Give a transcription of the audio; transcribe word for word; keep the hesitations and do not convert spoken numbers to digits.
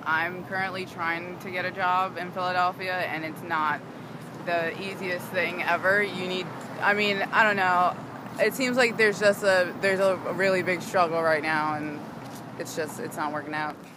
I'm currently trying to get a job in Philadelphia, and it's not the easiest thing ever. You need, I mean, I don't know. It seems like there's just a, there's a really big struggle right now, and it's just, it's not working out.